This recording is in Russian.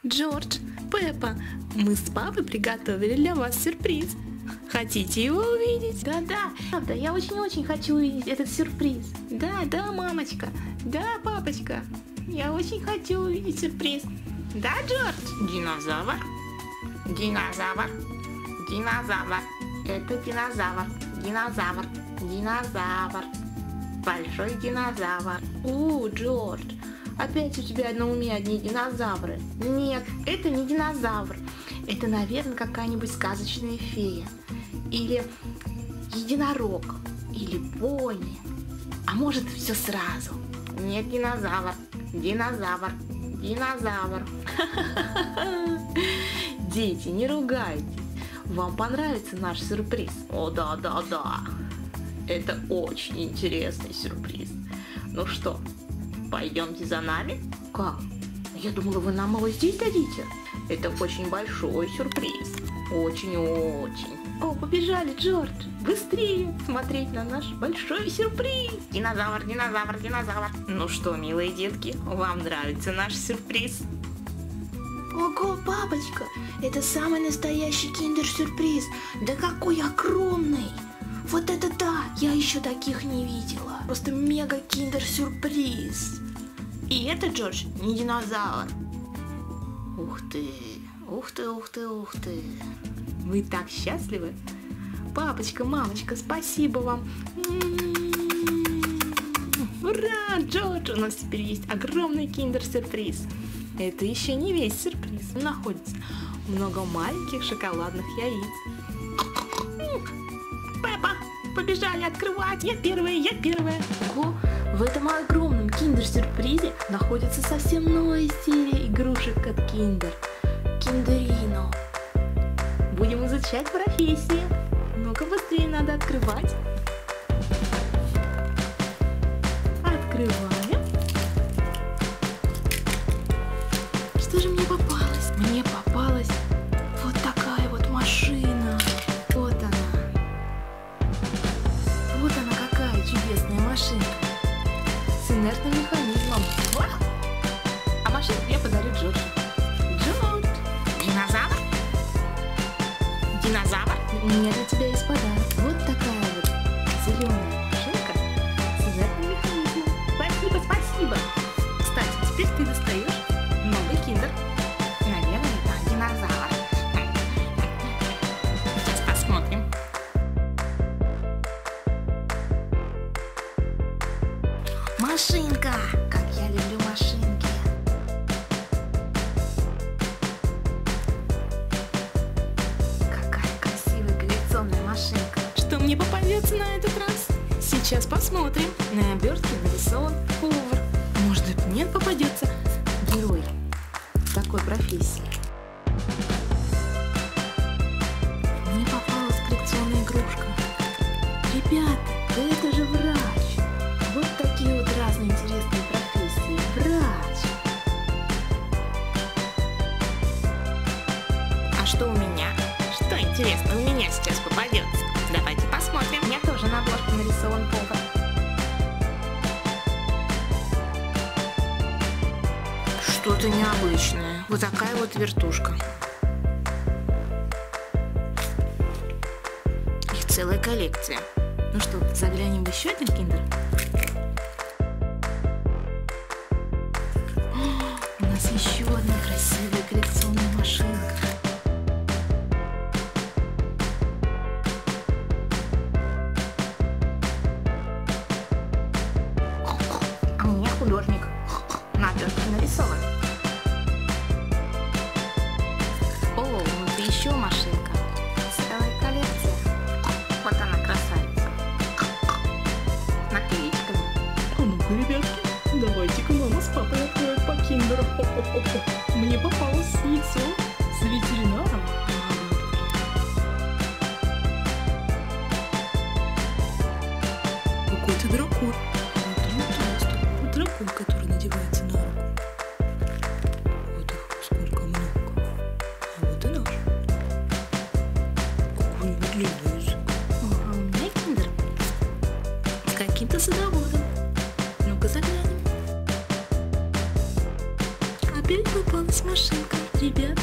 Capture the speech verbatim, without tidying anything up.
Джордж, Пеппа, мы с папой приготовили для вас сюрприз. Хотите его увидеть? Да-да, правда, я очень-очень хочу увидеть этот сюрприз. Да-да, мамочка, да, папочка, я очень хочу увидеть сюрприз. Да, Джордж? Динозавр, динозавр, динозавр. Это динозавр, динозавр, динозавр. Большой динозавр. О, Джордж, опять у тебя на уме одни динозавры. Нет, это не динозавр. Это, наверное, какая-нибудь сказочная фея. Или единорог. Или пони. А может, все сразу. Нет, динозавр. Динозавр. Динозавр. Дети, не ругайтесь. Вам понравится наш сюрприз? О, да-да-да. Это очень интересный сюрприз. Ну что, пойдемте за нами? Как? Я думала, вы нам его здесь дадите. Это очень большой сюрприз. Очень-очень. О, побежали, Джордж. Быстрее смотреть на наш большой сюрприз. Динозавр, динозавр, динозавр. Ну что, милые детки, вам нравится наш сюрприз? Ого, папочка, это самый настоящий киндер-сюрприз. Да какой огромный! Вот это да! Я еще таких не видела. Просто мега-киндер-сюрприз. И это, Джордж, не динозавр. Ух ты, ух ты, ух ты, ух ты. Вы так счастливы? Папочка, мамочка, спасибо вам. Ура, Джордж, у нас теперь есть огромный киндер-сюрприз. Это еще не весь сюрприз. Находится много маленьких шоколадных яиц. Пеппа, побежали открывать. Я первая, я первая. Ого, в этом огромном киндер-сюрпризе находится совсем новая серия игрушек от Kinder. Киндерино. Будем изучать профессии. Ну-ка, быстрее надо открывать. Открываем. Что же мне попалось? Мне попалась вот такая вот машина. Вот она. Вот она какая чудесная машинка. С инертным механизмом. А машинку я подарю Джорджу. Джордж! Динозавр? Динозавр? У меня для тебя есть подарок. Вот такая вот зеленая машинка с инертным механизмом. Спасибо, спасибо. Кстати, теперь ты достаешь новый киндер. Наверное, это динозавр. Сейчас посмотрим. Машинка! Как я люблю машинки. Какая красивая коллекционная машинка. Что мне попадется на этот раз? Сейчас посмотрим. На обертке нарисован повар. Может быть, мне попадется герой такой профессии. Мне попалась коллекционная игрушка. Ребята, да это же врач. Вот такие вот разные интересные профессии. Врач. А что у меня? Что интересно у меня сейчас попадется? Давайте посмотрим. У меня тоже на обложке нарисован повар. Что-то необычное. Вот такая вот вертушка. Их целая коллекция. Ну что, заглянем в еще один киндер? О, у нас еще одна красивая коллекционная машинка. А у меня художник. На обертке нарисован. О, внутри еще машинка. Целая коллекция. Вот она, красавица. Наклеечками. А ну-ка, ребятки, давайте-ка мама с папой откроют по киндеру. Мне попалось яйцо с ветеринаром. Какой-то дракон. Вот дракон, который надевается на руку. Вот их сколько много. А вот и наш. Какой длинный язык. Ага, у меня киндер. С каким-то садоводом. Ну-ка заглянем. Опять попалась машинка. ребят.